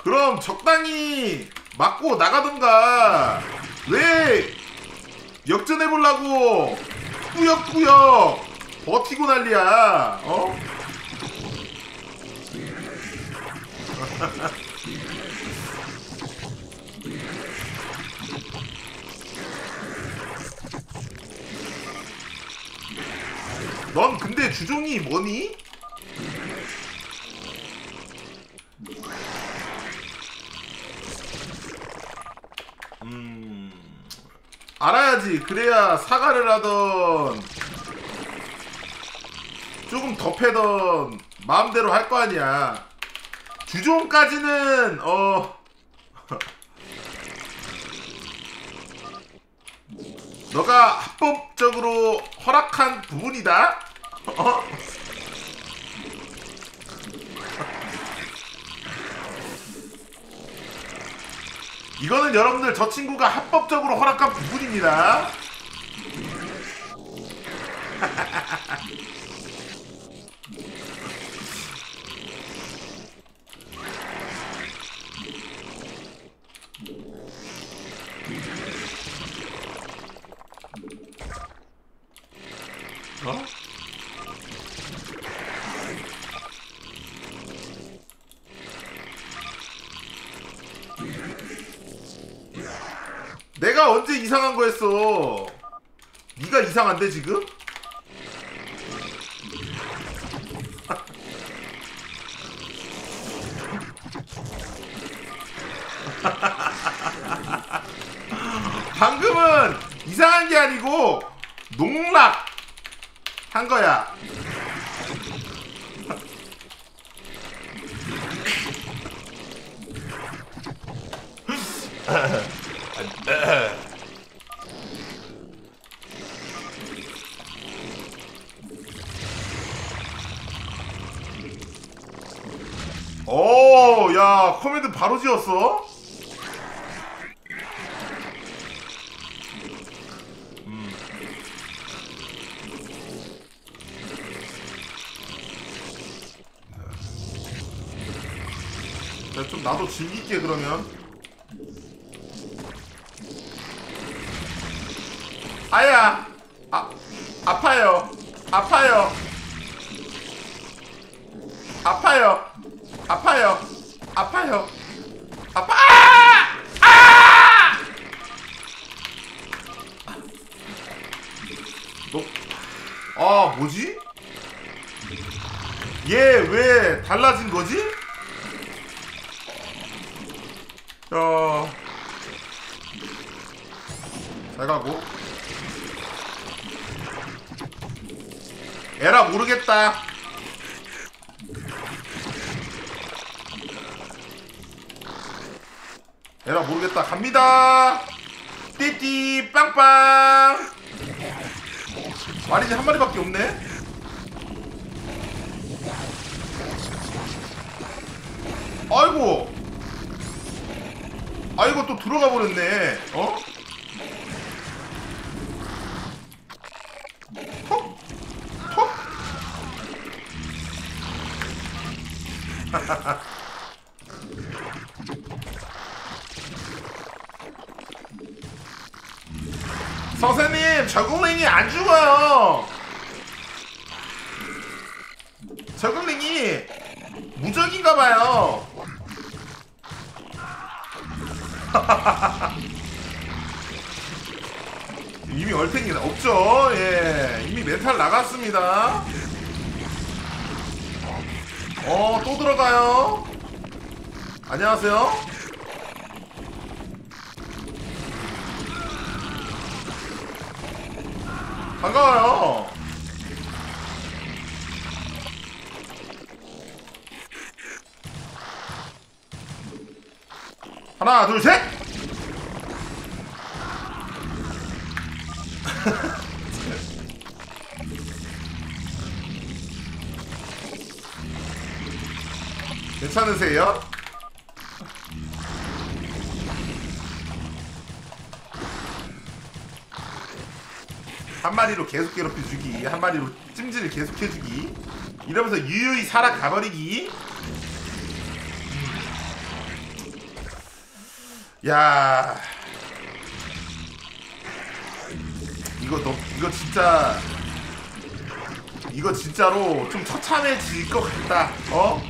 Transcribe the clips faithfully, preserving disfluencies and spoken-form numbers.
그럼 적당히 맞고 나가던가. 왜 역전해보려고 꾸역꾸역 버티고 난리야. 어? 넌 근데 주종이 뭐니? 음... 알아야지. 그래야 사과를 하던 조금 더 패던 마음대로 할 거 아니야. 주종까지는 어... 너가 합법적으로 허락한 부분이다? 어? 이거는 여러분들 저 친구가 합법적으로 허락한 부분입니다. 어? 내가 언제 이상한 거 했어? 네가 이상한데 지금? 방금은 이상한 게 아니고 농락 한 거야. 오, 야, 코멘트 바로 지었어? 음. 자, 좀 나도 즐길게 그러면. 아야, 아, 아파요, 아파요, 아파요, 아파요, 아파요, 아파, 아! 아! 너, 아, 뭐지? 얘 왜 달라진 거지? 야, 잘 가고. 에라 모르겠다. 에라 모르겠다. 갑니다. 띠띠 빵빵. 마린이 한 마리밖에 없네. 아이고, 아이고 또 들어가 버렸네. 어? 톡? 톡? 선생님, 저글링이 안 죽어요. 저글링이 무적인가봐요. 이미 얼탱이 없죠. 예, 이미 멘탈 나갔습니다. 어, 또 들어가요. 안녕하세요. 반가워요. 하나, 둘, 셋! 괜찮으세요? 한 마리로 계속 괴롭혀주기, 한 마리로 찜질을 계속 해주기, 이러면서 유유히 살아가버리기. 음. 야, 이거 너 이거 진짜 이거 진짜로 좀 처참해질 것 같다. 어?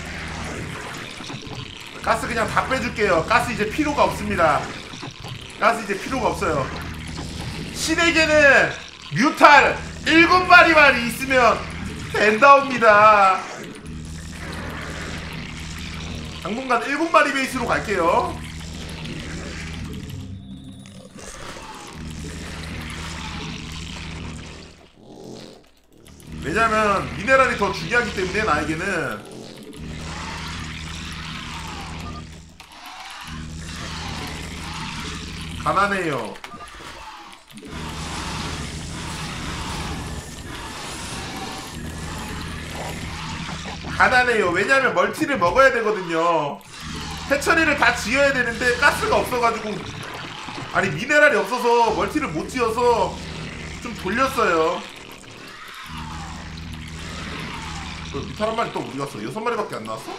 가스 그냥 다 빼줄게요. 가스 이제 필요가 없습니다. 가스 이제 필요가 없어요. 신에게는 뮤탈 일곱 마리만 있으면 된다옵니다. 당분간 일곱 마리 베이스로 갈게요. 왜냐면 미네랄이 더 중요하기 때문에 나에게는. 가난해요. 가난해요. 왜냐면 멀티를 먹어야 되거든요. 해처리를 다 지어야 되는데 가스가 없어가지고, 아니 미네랄이 없어서 멀티를 못 지어서 좀 돌렸어요. 뮤탈 한 마리 또 어디 갔어? 여섯 마리밖에 안 나왔어?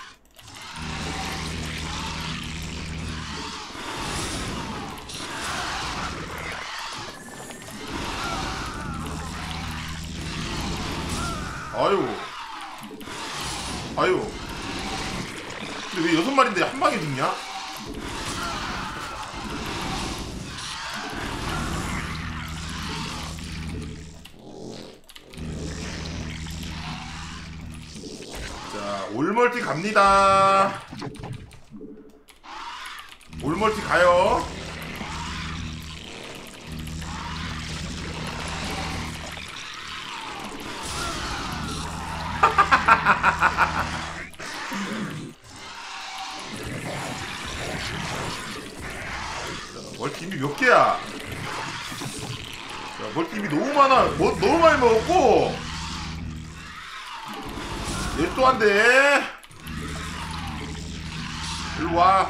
아유, 아유. 근데 왜 여섯 마리인데 한 방에 죽냐? 자, 올멀티 갑니다. 올멀티 가요. 멀티 이미 몇 개야? 야, 멀티 이미 너무 많아. 뭐, 너무 많이 먹었고. 얘 또 안 돼. 일로 와.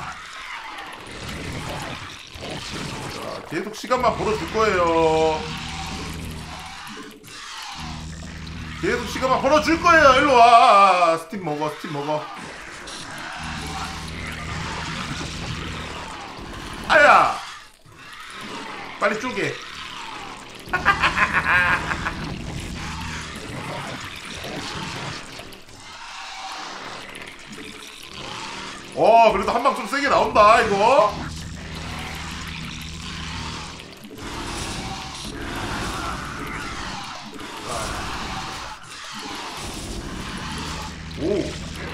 자, 계속 시간만 벌어줄 거예요. 계속 시간만 벌어줄 거예요. 일로 와. 스팀 먹어, 스팀 먹어. 아야! 빨리 쪼개. 어, 그래도 한 방 좀 세게 나온다, 이거. 오.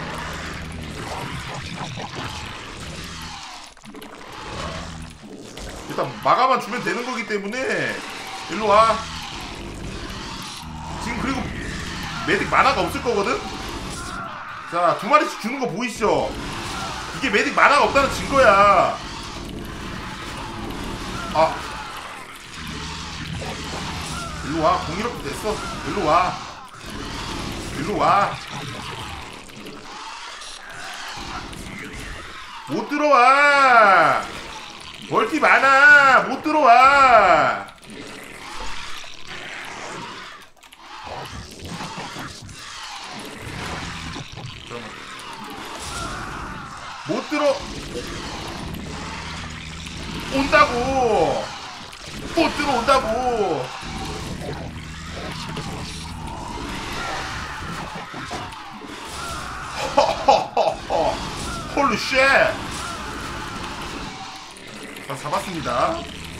일단 막아만 주면 되는 거기 때문에 일로 와. 지금 그리고 메딕 만화가 없을 거거든? 자, 두 마리씩 주는 거 보이시죠? 이게 메딕 만화가 없다는 증거야. 아, 일로 와. 공이롭게 됐어. 일로 와. 일로 와. 못 들어와. 멀티 많아. 못 들어와. 못 들어. 온다고. 못 들어온다고. 허허허허. 홀리 쉣. 자, 잡았습니다.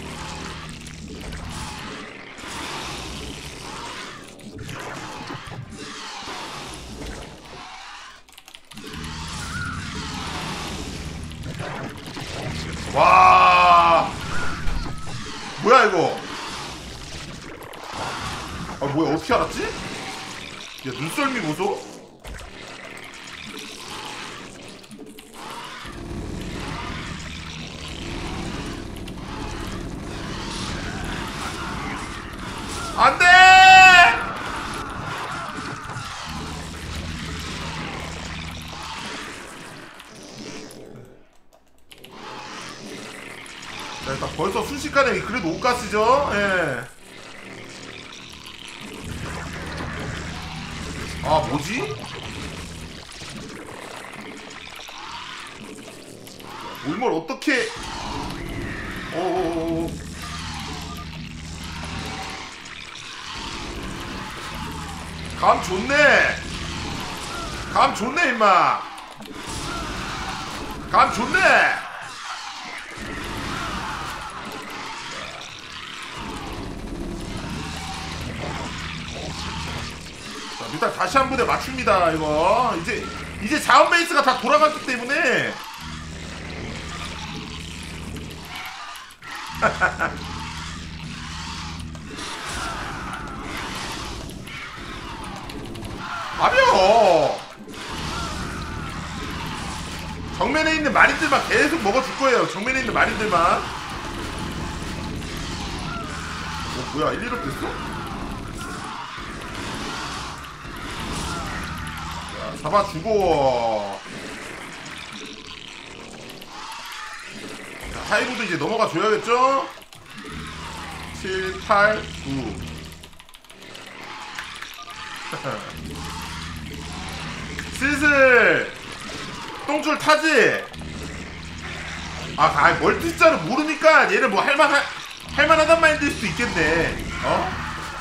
와, 뭐야 이거? 아, 뭐야, 어떻게 알았지? 야, 눈썰미 보소? 안돼! 자, 일단 벌써 순식간에 그래도 옷가스죠? 예. 아, 뭐지? 올몰 어떻게 오오오 감 좋네. 감 좋네 임마. 감 좋네. 자, 일단 다시 한 부대 맞춥니다. 이거 이제 이제 자원 베이스가 다 돌아갔기 때문에 가벼워. 정면에 있는 마린들만 계속 먹어줄 거예요. 정면에 있는 마린들만. 어 뭐야 일, 일업 됐어? 자, 잡아주고. 자, 하이브도 이제 넘어가 줘야겠죠? 칠, 팔, 구. 슬슬 똥줄 타지? 아, 아 멀티자를 모르니까 얘는 뭐 할만 할만하단 마인드일 수도 있겠네. 어?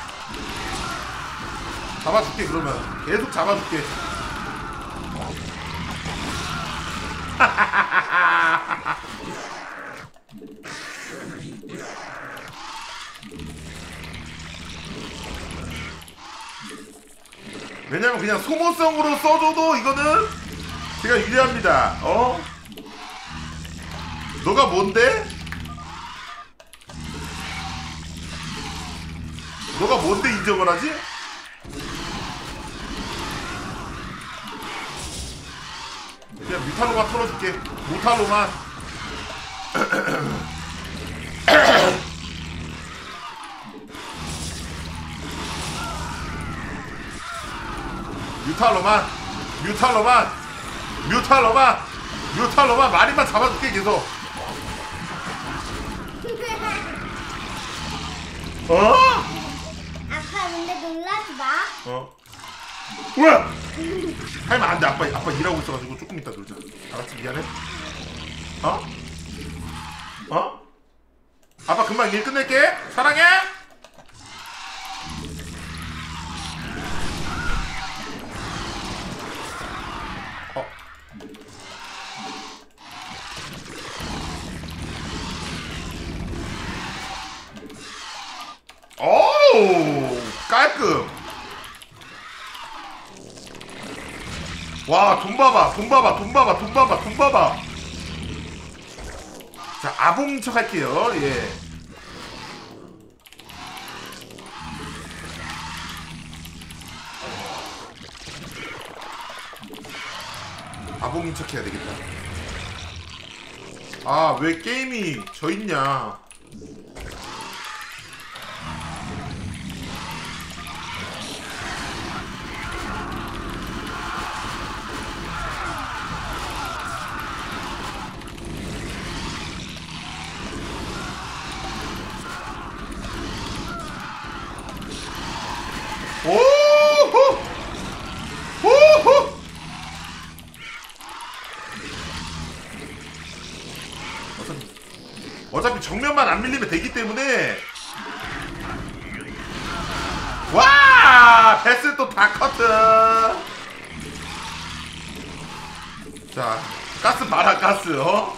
잡아줄게 그러면 계속 잡아줄게. 왜냐면 그냥 소모성으로 써줘도 이거는 제가 유리합니다. 어? 너가 뭔데? 너가 뭔데 인정을 하지? 그냥 뮤탈로만 털어줄게. 모탈로만. 뮤탈로만 뮤탈로만 뮤탈로만 뮤탈로만 마리만 잡아줄게 계속. 어? 아빠 근데 놀라지 마. 어? 뭐야? 하면 안돼. 아빠 아빠 일하고 있어가지고 조금 이따 놀자. 알았지? 미안해. 어? 어? 아빠 금방 일 끝낼게. 사랑해. 오 깔끔. 와 돈 봐봐 돈 봐봐 돈 봐봐 돈 봐봐 돈 봐봐. 자 아봉인 척 할게요. 예. 아봉인 척 해야 되겠다. 아 왜 게임이 져있냐. 오호! 오호! 어차피, 어차피 정면만 안 밀리면 되기 때문에. 와! 베스 또 다 커트! 자, 가스 봐라, 가스, 어?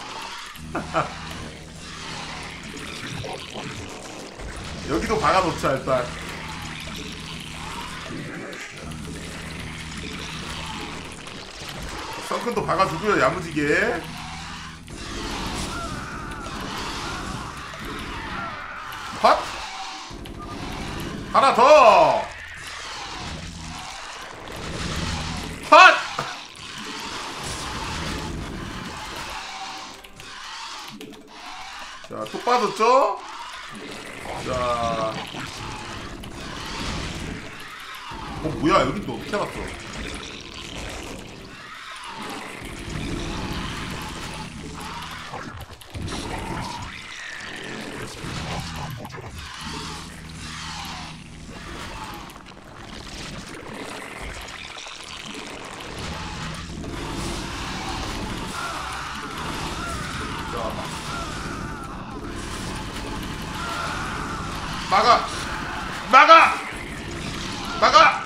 여기도 박아놓자, 일단. 선큰도 박아주고요. 야무지게. 헛! 하나 더! 헛! 자, 또 빠졌죠? 자. 어, 뭐야. 여긴 또 어떻게 알았어? 막아 막아 막아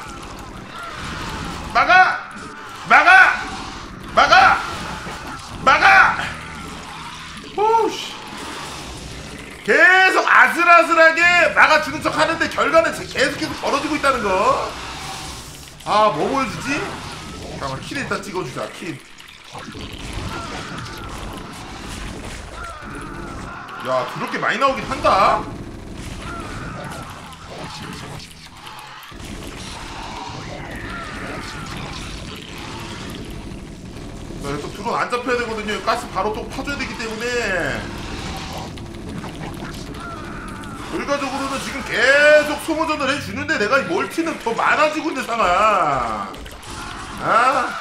막아 막아 막아 막아. 오우씨. 계속 아슬아슬하게 막아주는 척 하는데 결과는 계속 계속 벌어지고 있다는 거. 아, 뭐 보여주지? 잠깐만, 킬 일단 찍어주자. 킬. 야, 그렇게 많이 나오긴 한다. 자, 또 드론 안 잡혀야 되거든요. 가스 바로 또 파줘야 되기 때문에. 결과적으로는 지금 계속 소모전을 해주는데 내가 이 멀티는 더 많아지고 있는 상황. 아?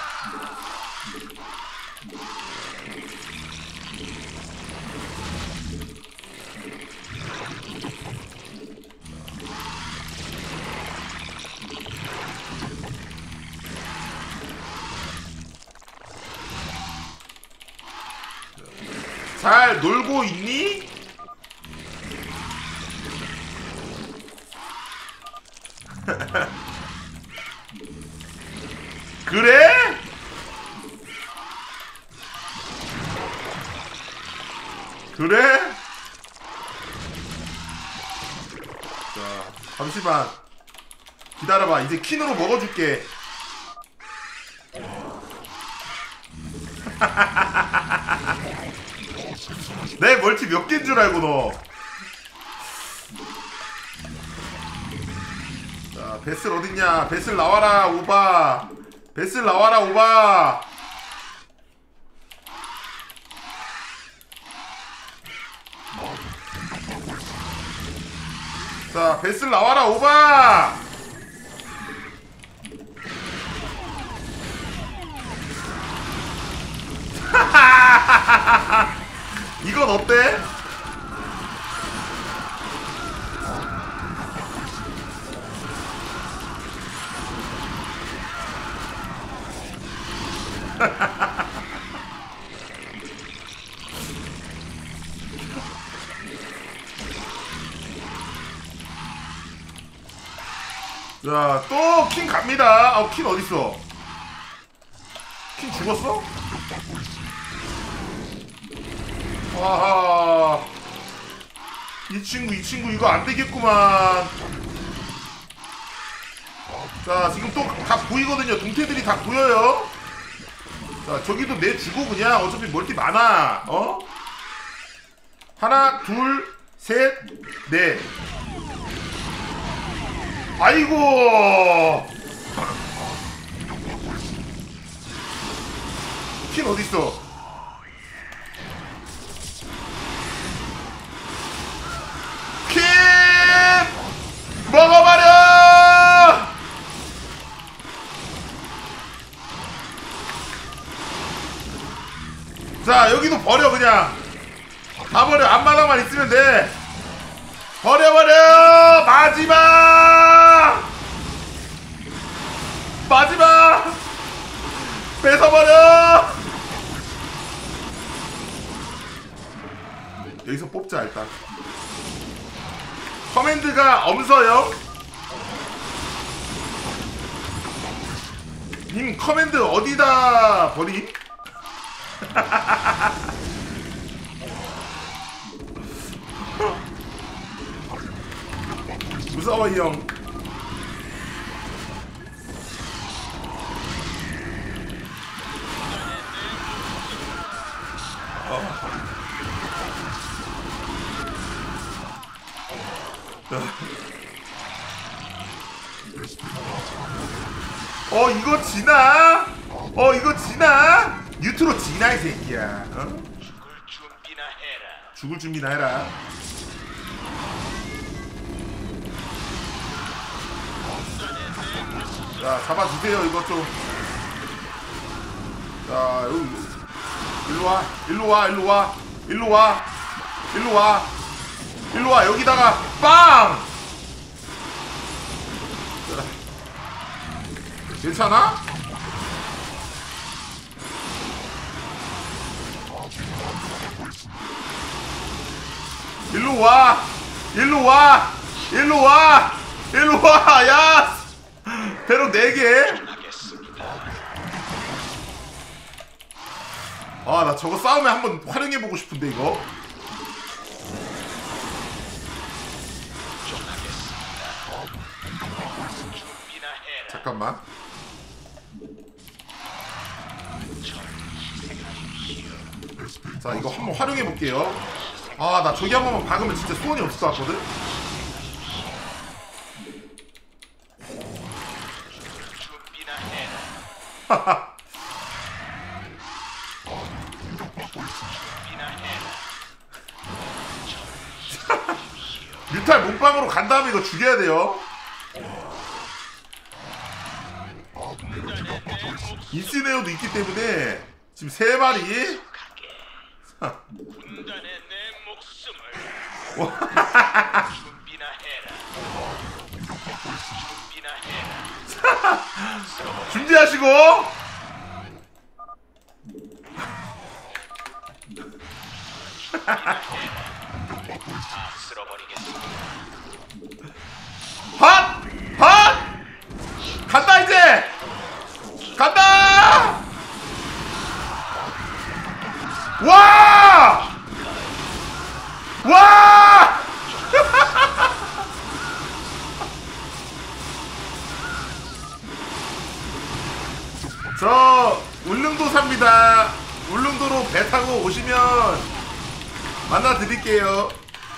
잘 놀고 있니? 그래? 그래? 자, 잠시만 기다려봐. 이제 퀸으로 먹어줄게. 내 멀티 몇 개인 줄 알고 너. 자, 베슬 어딨냐? 베슬 나와라 오바. 베슬 나와라 오바. 자, 베슬 나와라 오바. 이건 어때? 자, 또 킹 갑니다. 어, 킹 어딨어? 킹 죽었어? 와하. 이 친구, 이 친구 이거 안 되겠구만. 자, 지금 또 다 보이거든요. 동태들이 다 보여요. 자, 저기도 내주고 그냥 어차피 멀티 많아. 어? 하나, 둘, 셋, 넷. 아이고. 퀸 어딨어? 퀸! 먹어버려! 자, 여기도 버려 그냥. 다 버려. 앞마당만 있으면 돼. 버려버려! 마지막! 마지막! 뺏어버려! 여기서 뽑자 일단. 커맨드가 엄서요. 님 커맨드 어디다 버림? 무서워 이 형. 어. 어 이거 지나? 어 이거 지나? 뉴트로 지나 이 새끼야. 어? 죽을 준비나 해라. 죽을 준비나 해라. 자, 잡아주세요, 이것 좀. 자, 여기. 일로와, 일로와, 일로와, 일로와, 일로와, 일로와, 여기다가, 빵! 자, 괜찮아? 일로와, 일로와, 일로 와! 일로 와! 야! 배럭 네 개? 하겠습니다. 아, 나 저거 싸움에 한번 활용해보고 싶은데, 이거. 좀 하겠습니다. 준비나 해라. 잠깐만. 자, 이거 한번 활용해볼게요. 아, 나 저기 한 번만 박으면 진짜 소원이 없을 것 같거든? 준비나 해라. 준비나 해라. 뮤탈 몸빵으로 간 다음에 이거 죽여야 돼요. 인시네어도 있기 때문에 지금 세 마리. 군단의 내 목숨을 준비나 해라. 준비나 해라. 준비하시고. 다 쓸어버리겠습니다. 핫! 핫! 간다 이제! 간다! 와! 와! 저 울릉도 삽니다. 울릉도로 배 타고 오시면 만나 드릴게요.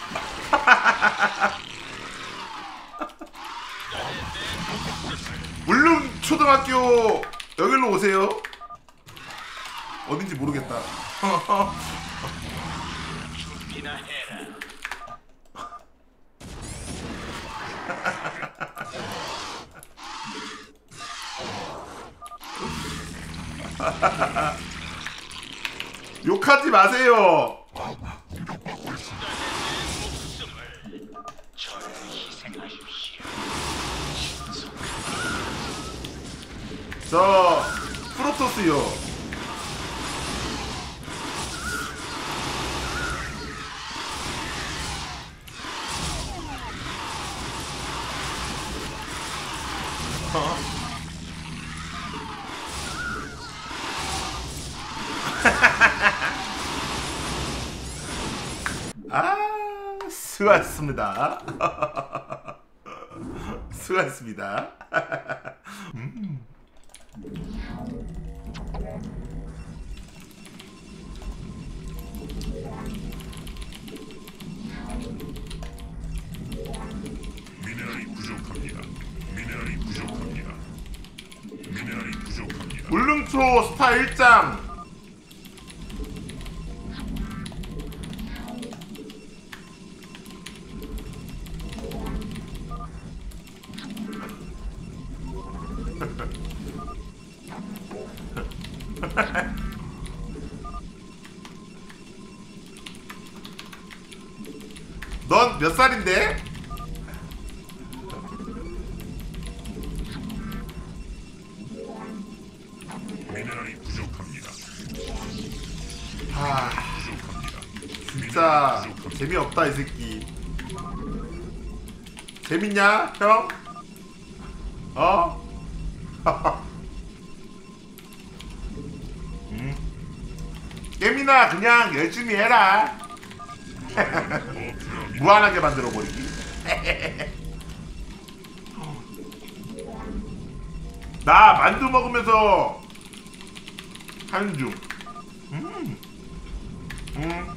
울릉 초등학교 여기로 오세요. 어딘지 모르겠다. 준비나 해라. 욕하지 마세요. 저를 희생하십시오. 저 프로토스요. 어? 아, 수고하셨습니다. 수고하셨습니다. 음. 미네랄이 부족합니다. 미네랄이 부족합니다. 미네랄이 부족합니다. 울릉초 스타 일 장. 넌 몇 살인데? 미네랄이 부족합니다. 아, 부족합니다. 진짜 재미없다 이 새끼. 재밌냐 형? 어? 음. 게임이나 그냥 열심히 해라. 무한하게 만들어 버리기. 나 만두 먹으면서 하는 중. 음. 음.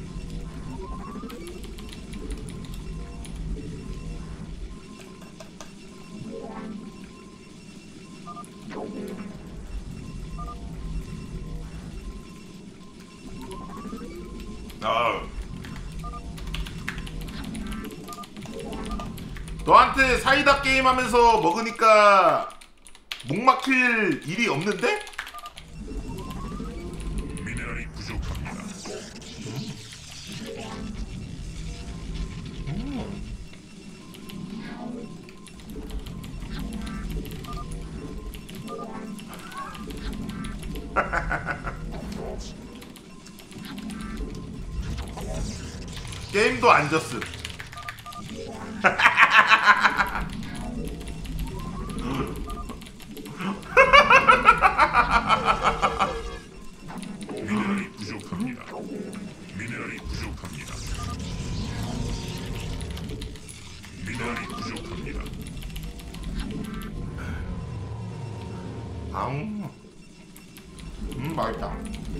아. 너한테 사이다 게임 하면서 먹으니까 목 막힐 일이 없는데? 미네랄이 부족합니다. 게임도 안 졌음. 미네랄이 부족합니다. 미네랄이 부족합니다. 미네랄이 부족합니다. 아우. 음, 맛있다.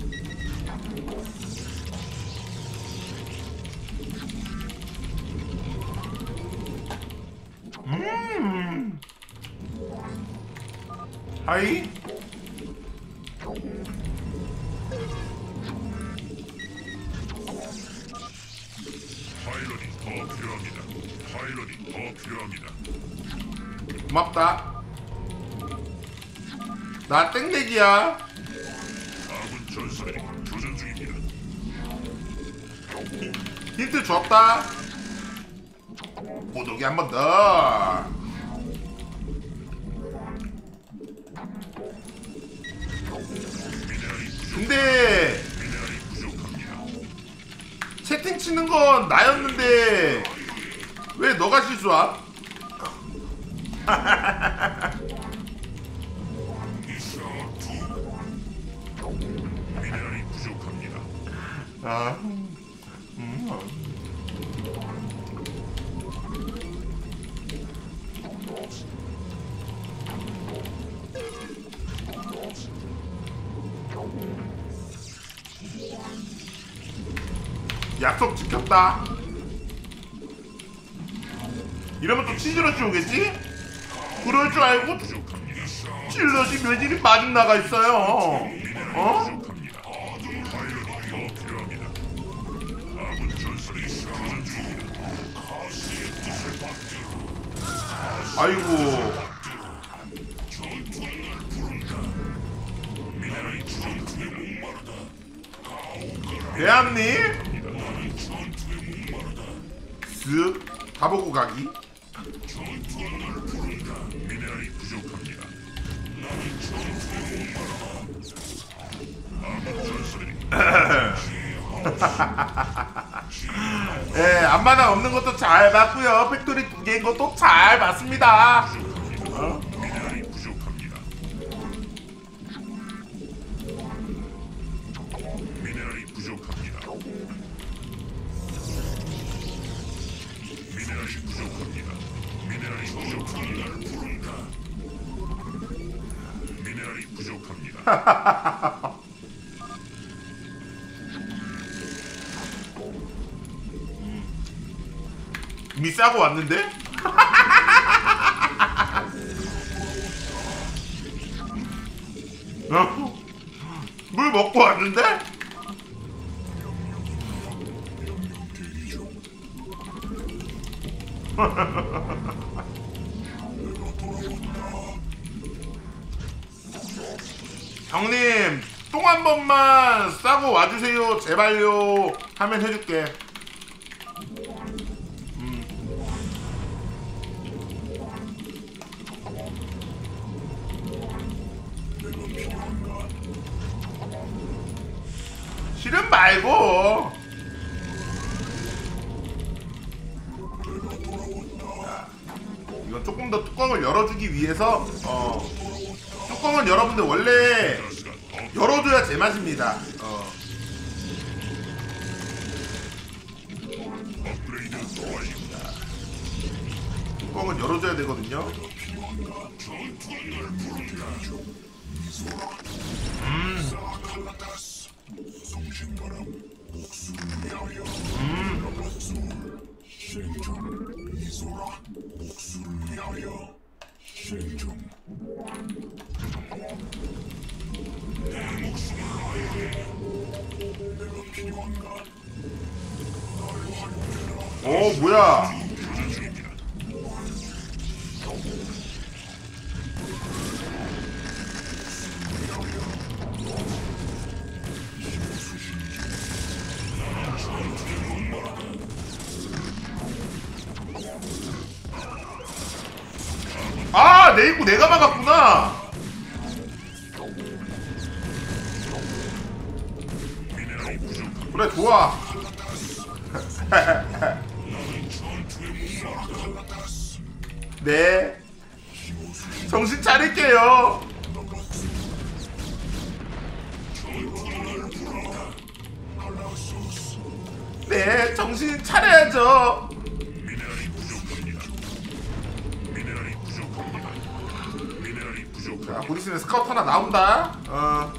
음. 하이. 파일럿이 더 필요합니다. 파일럿이 더 필요합니다. 고맙다. 나 땡땡이야. 아군 전사들이 교전 중입니다. 힌트 줬다. 모독이 한 번 더. 미네랄이 부족. 근데 미네랄이 부족합니다. 채팅 치는 건 나였는데 왜 너가 실수함? 미네랄이 부족합니다. 아, 음. 약속 지켰다. 이러면 또 치즈러시 오겠지? 그럴 줄 알고 부족합니다. 찔러지 매질이 많이 나가 있어요. 어? 부족합니다. 파일럿이 더 필요합니다. 아군 전사들이 교전 중입니다. 아이고. 미네랄이 부족합니다. 대한님? 쓱 가보고 가기. 미네랄이 부족합니다. 아군 전사들이 예, 앞마당 없는 것도 잘 봤고요. 팩토리 두 개인 것도 잘 봤습니다. 어? 미네랄이 부족합니다. 미네랄이 부족합니다. 미네랄이 부족합니다. 미네랄이 부족합니다. 미네랄이 부족합니다. 이미 싸고 왔는데? 어? 물 먹고 왔는데? 형님 똥 한 번만 싸고 와주세요 제발요 하면 해줄게. 음. 실은 말고 이건 조금 더 뚜껑을 열어주기 위해서 어 뚜껑은 여러분들 원래 열어줘야 제맛입니다. 어. 업그레이드 완료입니다. 뚜껑은 열어줘야 되거든요. 음. 오 뭐야? 아, 내 입구 내가 막았구나. 그래, 좋아. 네. 정신 차릴게요. 네, 정신 차려야죠. 미네랄이 부족합니다. 미네랄이 부족합니다. 미네랄이 자, 부족합니다. 곧 있으면 스카우트 하나 나온다. 어.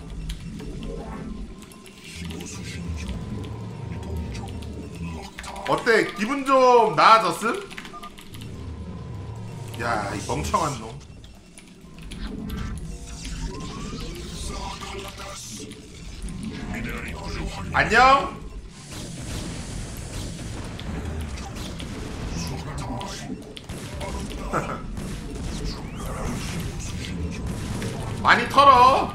어때? 기분 좀 나아졌음? 야, 이 멍청한 놈. 미네랄이 부족합니다. 안녕? 많이 털어.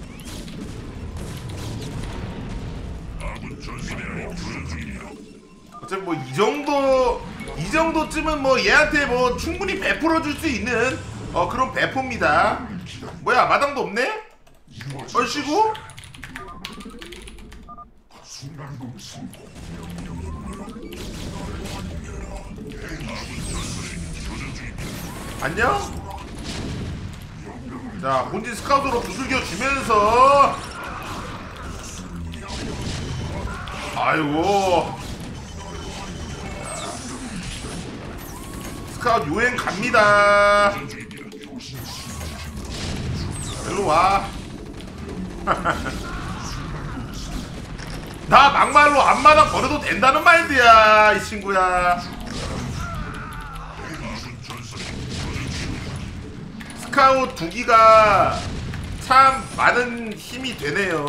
아군 전사 미네랄이 부족 중입니다. 어차피 뭐 이 정도 이 정도쯤은 뭐 얘한테 뭐 충분히 베풀어 줄 수 있는 어 그런 배포입니다. 뭐야, 마당도 없네? 얼씨구? 안녕? 자, 본진 스카우트로 두들겨 주면서 아이고, 스카우트 유행 갑니다. 일로 와. 나 막말로 앞마당 버려도 된다는 마인드야, 이 친구야. 스카우트 두 기가 참 많은 힘이 되네요.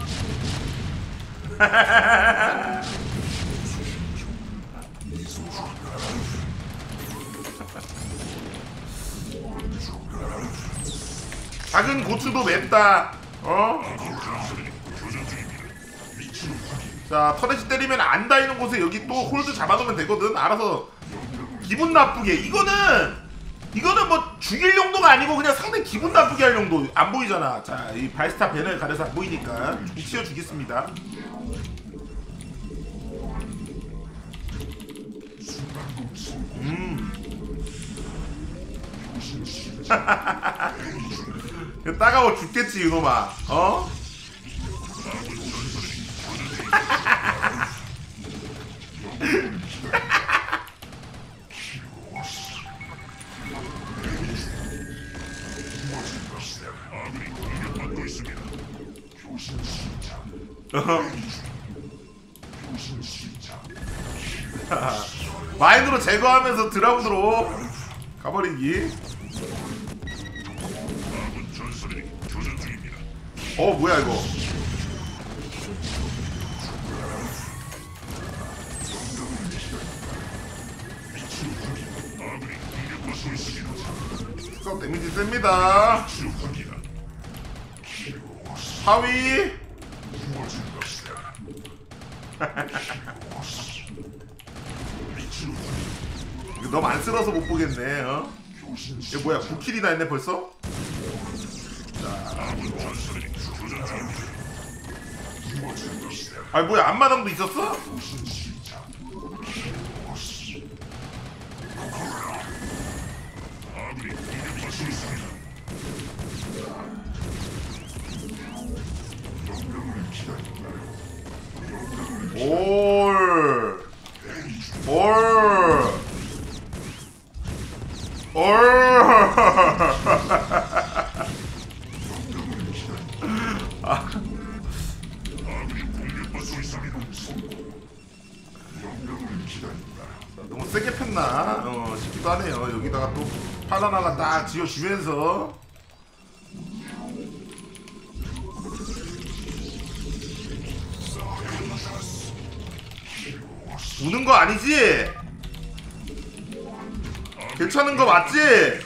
작은 고추도 맵다. 어? 자, 터렛이 때리면 안 닿이는 곳에 여기 또 홀드 잡아놓으면 되거든. 알아서 기분 나쁘게. 이거는 이거는 뭐 죽일 용도가 아니고 그냥 상대 기분 나쁘게 할 용도. 안 보이잖아. 자, 이 발스타 밴을 가려서 안 보이니까 좀 튀어주겠습니다. 음. 따가워 죽겠지 이놈아. 어? 마인드로 제거하면서 드라군으로 가버리기. 어, 뭐야 이거. 스카우트 데미지 셉니다. 하위. 이거 너무 안쓰러워서 못 보겠네. 어? 이거 뭐야, 구 킬이나 했네 벌써? 아니 뭐야, 앞마당도 있었어? 올. 올. 올. 아. 너무 세게 폈나? 어, 싶기도 하네요. 여기다가 또 파란 하나 딱 지어주면서 우는 거 아니지? 괜찮은 거 맞지?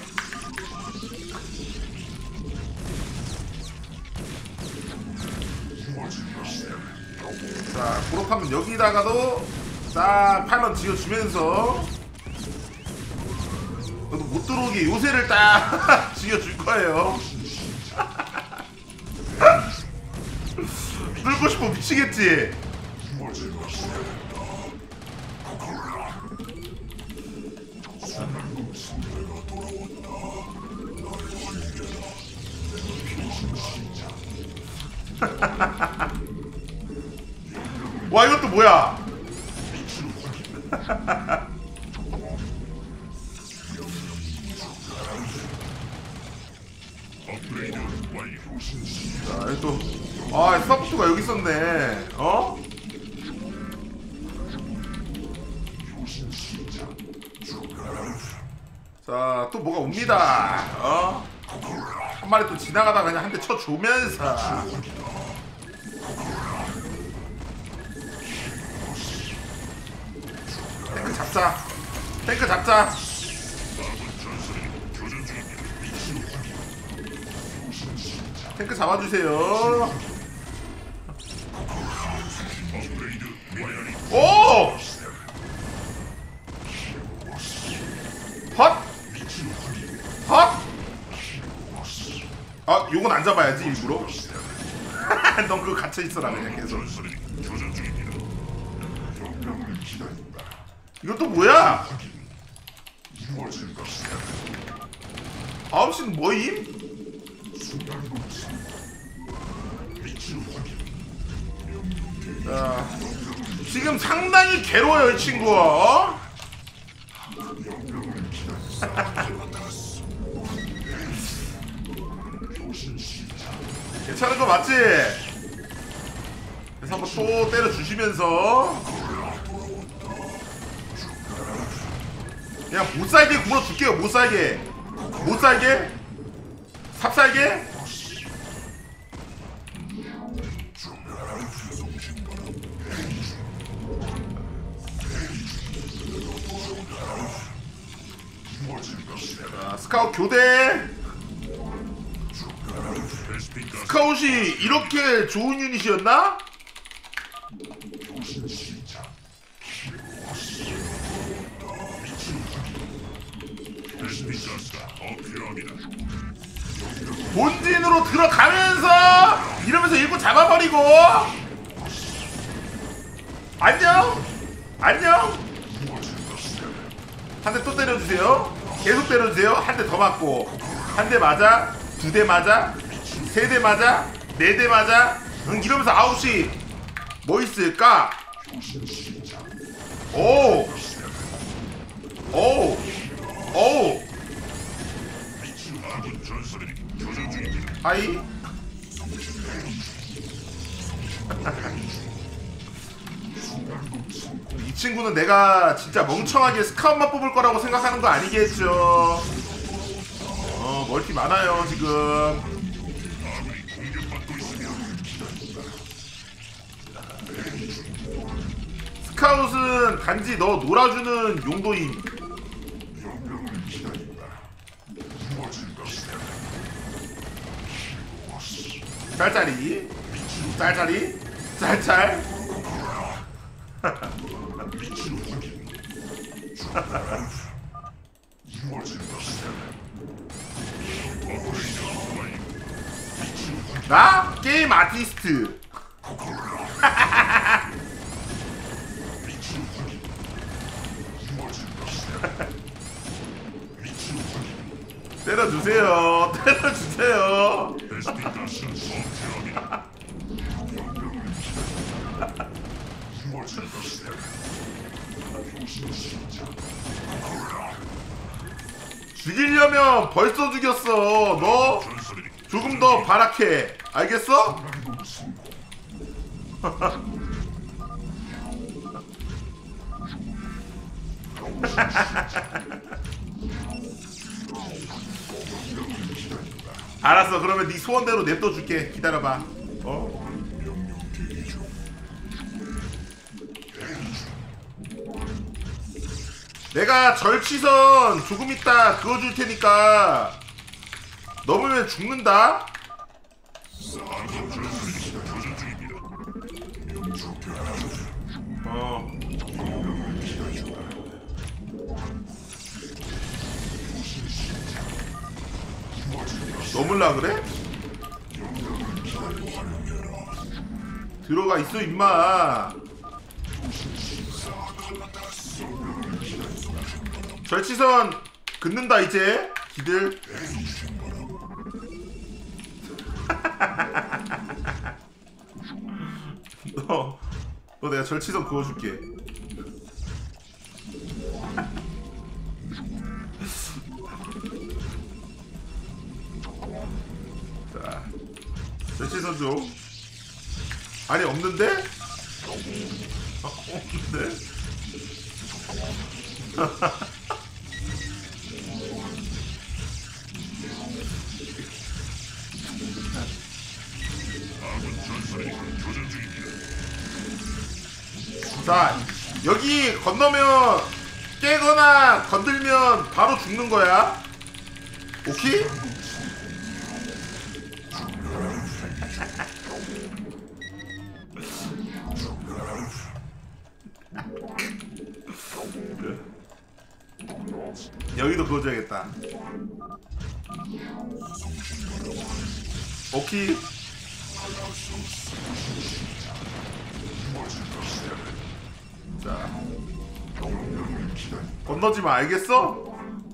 자, 졸업하면 여기다가도 딱 팔런 지어주면서 너도 못 들어오게 요새를 딱 지어줄 거예요. 뚫고 싶어 미치겠지? 와 이것도 뭐야? 업그레이드 완료. 자 여기 또 아 서포트가 여기 있었네. 어? 자 또 뭐가 옵니다. 어? 한 마리 또 지나가다가 그냥 한 대 쳐주면서 탱크 잡자. 탱크 잡자. 탱크 잡아주세요. 오! 헛! 헛! 아, 요건 안 잡아야지 일부러. 넌 그거 갇혀 있어라 그냥 계속. 이건 또 뭐야? 아홉 시는 뭐임? 자, 지금 상당히 괴로워요 이 친구. 어? 괜찮은 거 맞지? 그래서 한번 또 때려 주시면서 그냥 못 살게 굴어 줄게요. 못 살게, 못 살게, 삽살게. 자, 스카웃 교대. 스카웃이 이렇게 좋은 유닛이었나? 본진으로 들어가면서 이러면서 일꾼 잡아버리고 안녕 안녕. 한 대 또 때려주세요. 계속 때려주세요. 한 대 더 맞고 한 대 맞아, 두 대 맞아, 세 대 맞아, 네 대 맞아. 응, 이러면서 아홉 시 뭐 있을까? 오! 오! 오! 하이? 이 친구는 내가 진짜 멍청하게 스카웃만 뽑을 거라고 생각하는 거 아니겠죠? 어, 멀티 많아요 지금. 스카웃은 단지 너 놀아주는 용도임. 짤짤이 짤짤이 짤짤. 나? 게임 아티스트. 때려주세요. 때려주세요. 죽이려면 벌써 죽였어. 너 조금 더 발악해. 알겠어? 알았어. 그러면 네 소원대로 냅둬줄게. 기다려봐. 어? 내가 절치선 조금 있다 그거 줄 테니까 넘으면 죽는다. 어. 넘을라 그래? 들어가 있어 임마. 절치선 긋는다 이제 기들. 너, 너 내가 절치선 그어줄게. 자, 절치선 줘. 아니 없는데? 어, 없는데? 자, 여기 건너면 깨거나 건들면 바로 죽는 거야. 오케이? 여기도 그어줘야겠다. 오케이. 자, 건너지마, 알겠어?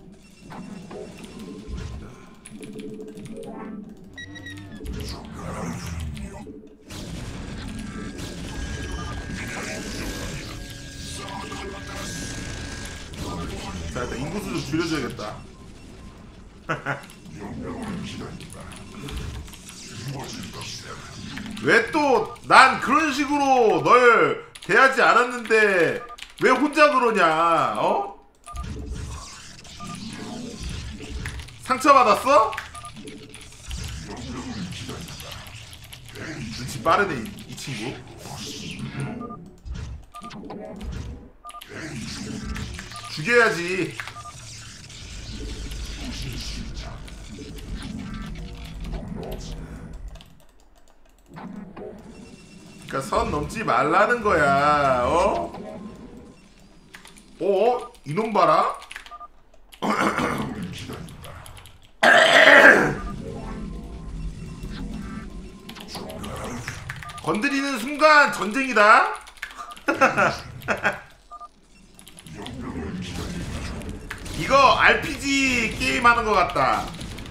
자, 일단 인구수 좀 줄여줘야겠다. 왜 또 난 그런 식으로 널 대하지 않았는데 왜 혼자 그러냐? 어? 상처받았어? 눈치 빠르네 이, 이 친구. 죽여야지. 그러니까 선 넘지 말라는 거야. 어? 어? 이놈 봐라. 건드리는 순간 전쟁이다. 이거 알피지 게임 하는 것 같다.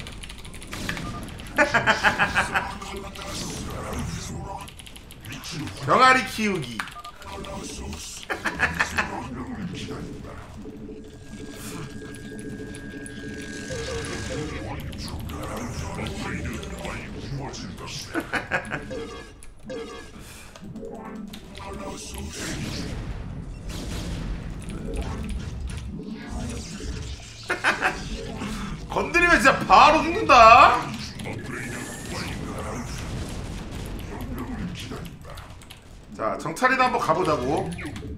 병아리 키우기. 건드리면 진짜 바로 죽는다. 자, 정찰이나 한번 가보자고.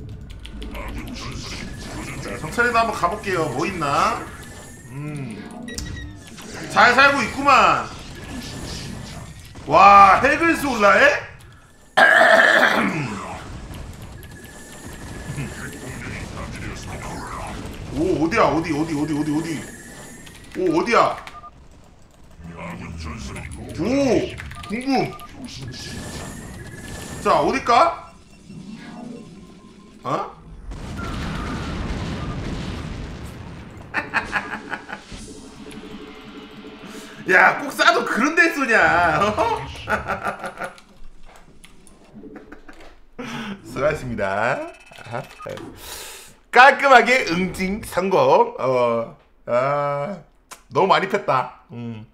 자, 정찰이나 한번 가볼게요. 뭐 있나? 음, 잘 살고 있구만. 와, 해글스 올라해? 오, 어디야? 어디 어디 어디 어디 어디? 오, 어디야? 오, 궁금. 자, 어딜까? 어? 야, 꼭 싸도 그런 데 쏘냐? 어? 수고하셨습니다. 깔끔하게 응징 성공. 어, 아, 너무 많이 폈다. 음.